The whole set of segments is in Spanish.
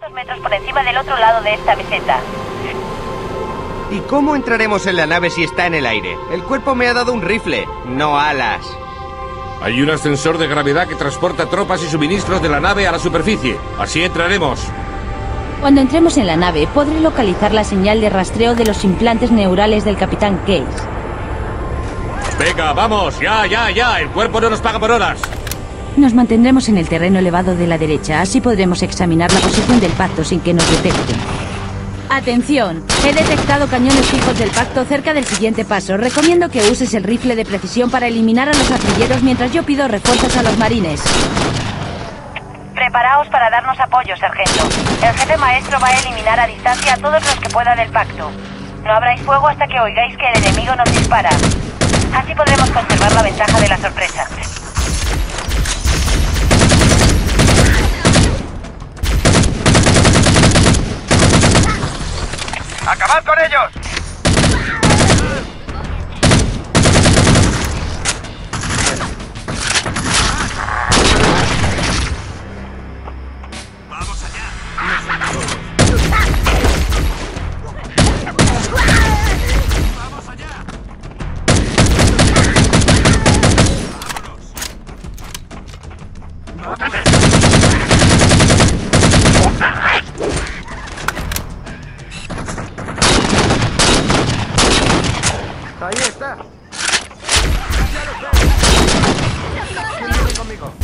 metros por encima del otro lado de esta meseta. ¿Y cómo entraremos en la nave si está en el aire? El cuerpo me ha dado un rifle, no alas. Hay un ascensor de gravedad que transporta tropas y suministros de la nave a la superficie. Así entraremos. Cuando entremos en la nave, podré localizar la señal de rastreo de los implantes neurales del Capitán Case. Venga, vamos, ya. El cuerpo no nos paga por horas. Nos mantendremos en el terreno elevado de la derecha, así podremos examinar la posición del pacto sin que nos detecten. ¡Atención! He detectado cañones fijos del pacto cerca del siguiente paso. Recomiendo que uses el rifle de precisión para eliminar a los artilleros mientras yo pido refuerzos a los marines. Preparaos para darnos apoyo, sargento. El jefe maestro va a eliminar a distancia a todos los que pueda del pacto. No abráis fuego hasta que oigáis que el enemigo nos dispara. Así podremos conservar la ventaja de la sorpresa. ¡Acabad con ellos! Ahí está. Viene conmigo.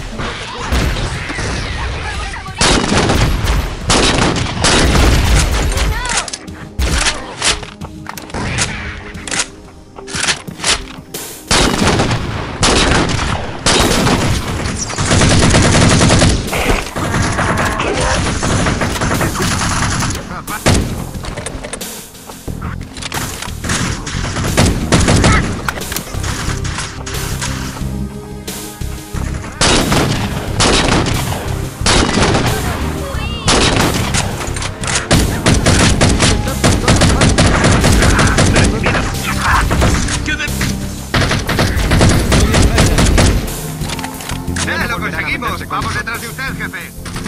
¡Lo conseguimos! ¡Vamos detrás de usted, jefe!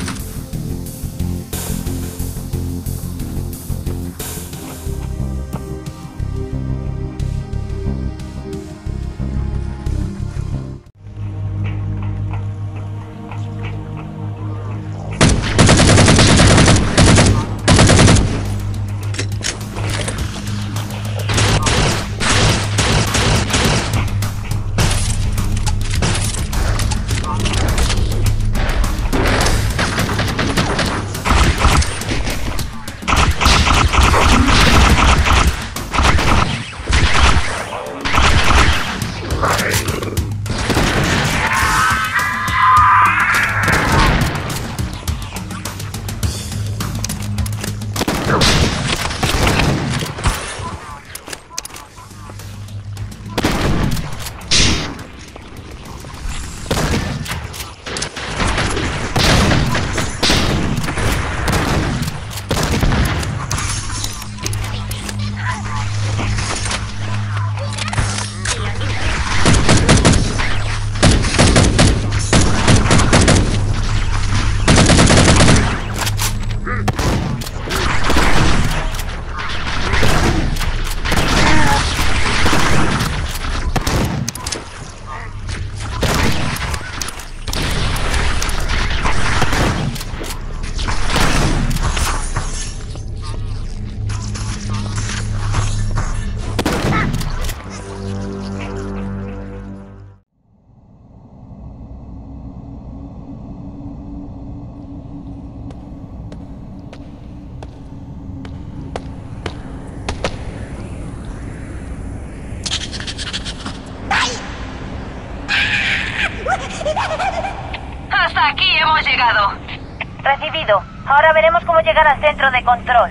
Hasta aquí hemos llegado. Recibido. Ahora veremos cómo llegar al centro de control.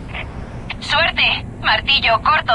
Suerte. Martillo corto.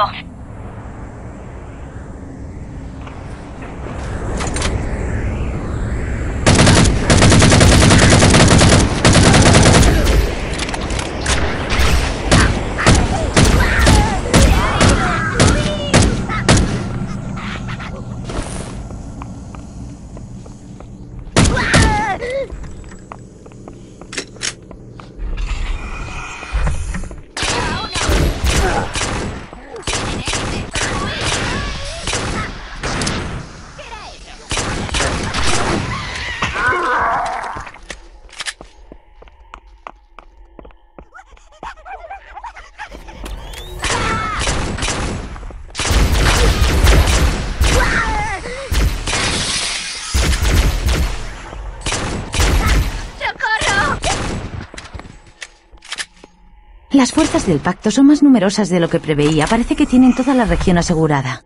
Las fuerzas del pacto son más numerosas de lo que preveía. Parece que tienen toda la región asegurada.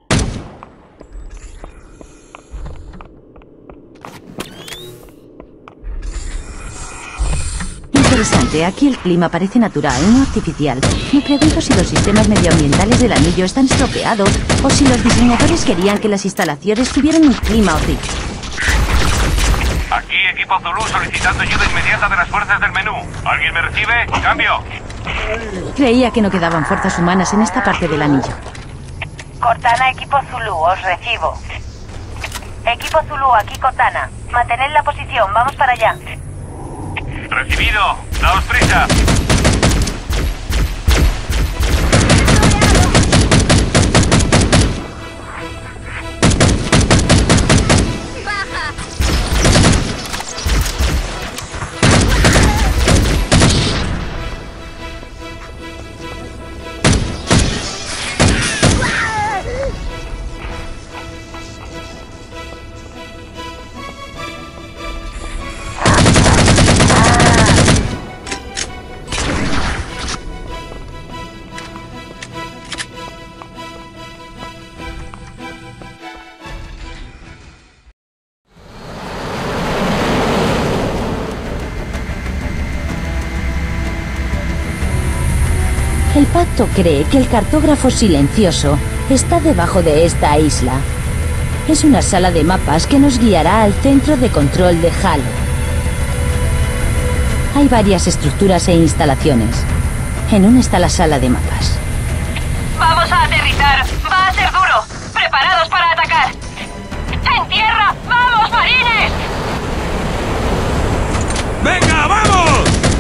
Interesante, aquí el clima parece natural, no artificial. Me pregunto si los sistemas medioambientales del anillo están estropeados o si los diseñadores querían que las instalaciones tuvieran un clima horrible. Aquí, equipo Zulu solicitando ayuda inmediata de las fuerzas del menú. ¿Alguien me recibe? ¡Cambio! Creía que no quedaban fuerzas humanas en esta parte del anillo. Cortana, equipo Zulu, os recibo. Equipo Zulu, aquí Cortana. Mantened la posición, vamos para allá. Recibido. Daos prisa. El pacto cree que el cartógrafo silencioso está debajo de esta isla. Es una sala de mapas que nos guiará al centro de control de Halo. Hay varias estructuras e instalaciones. En una está la sala de mapas. Vamos a aterrizar. Va a ser duro. Preparados para atacar. ¡En tierra! ¡Vamos, marines! ¡Venga, vamos!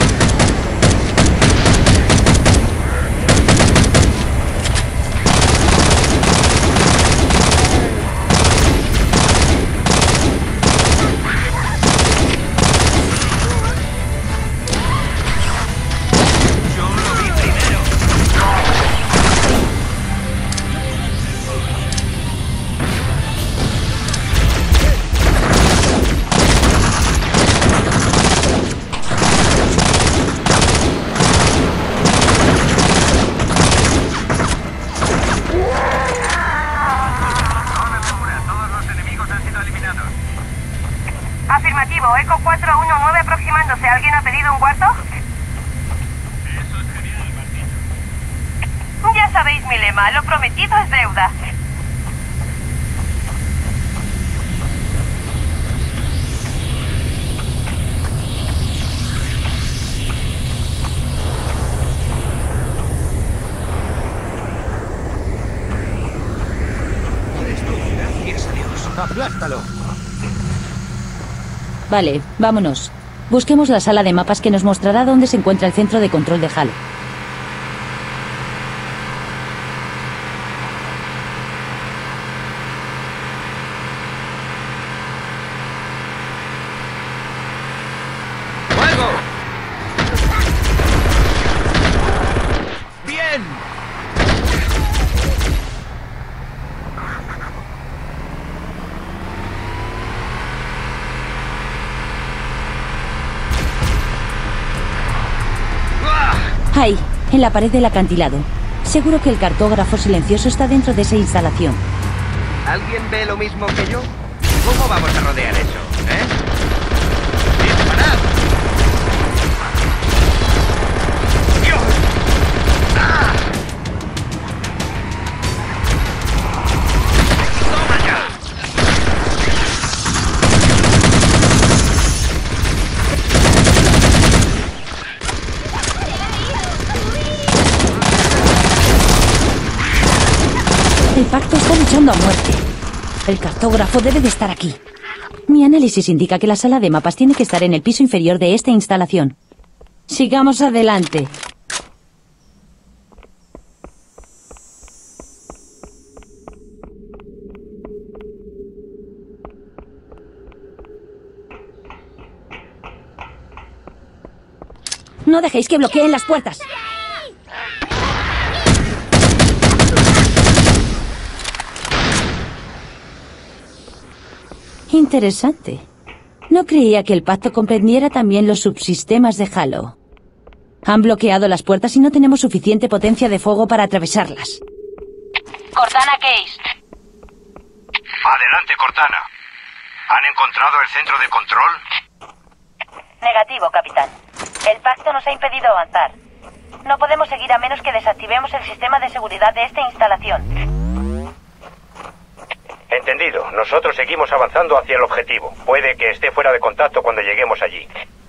Afirmativo, Eco 419 aproximándose. ¿Alguien ha pedido un cuarto? Eso es genial, Martín. Ya sabéis mi lema, lo prometido es deuda. Gracias a Dios. ¡Aplástalo! Vale, vámonos. Busquemos la sala de mapas que nos mostrará dónde se encuentra el centro de control de Halo. ¡Fuego! ¡Bien! Ahí, en la pared del acantilado. Seguro que el cartógrafo silencioso está dentro de esa instalación. ¿Alguien ve lo mismo que yo? ¿Cómo vamos a rodear eso, ¡Disparad! ¡Dios! ¡Ah! ¡Toma ya! El pacto está luchando a muerte. El cartógrafo debe de estar aquí. Mi análisis indica que la sala de mapas tiene que estar en el piso inferior de esta instalación. Sigamos adelante. No dejéis que bloqueen las puertas. Interesante. No creía que el pacto comprendiera también los subsistemas de Halo. Han bloqueado las puertas y no tenemos suficiente potencia de fuego para atravesarlas. Cortana Case. Adelante, Cortana. ¿Han encontrado el centro de control? Negativo, capitán. El pacto nos ha impedido avanzar. No podemos seguir a menos que desactivemos el sistema de seguridad de esta instalación. Entendido. Nosotros seguimos avanzando hacia el objetivo. Puede que esté fuera de contacto cuando lleguemos allí.